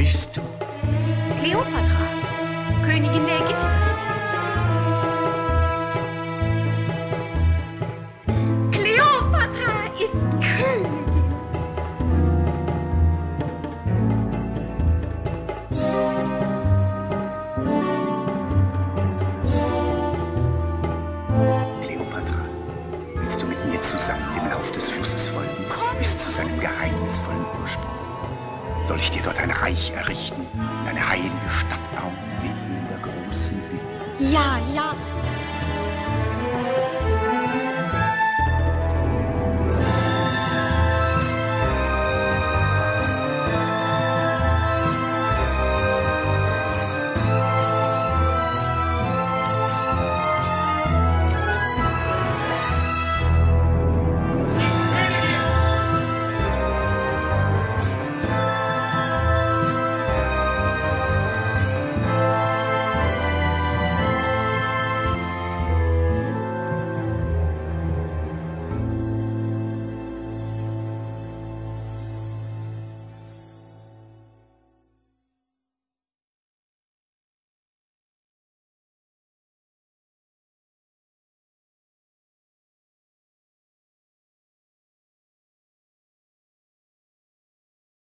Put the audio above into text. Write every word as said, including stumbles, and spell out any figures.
bist du? Kleopatra, Königin der Ägypter. Kleopatra ist Königin. Kleopatra, willst du mit mir zusammen dem Lauf des Flusses folgen, bis zu seinem geheimnisvollen Ursprung? Soll ich dir dort ein Reich errichten und eine heilige Stadt bauen, mitten in der großen Wüste? Ja, ja.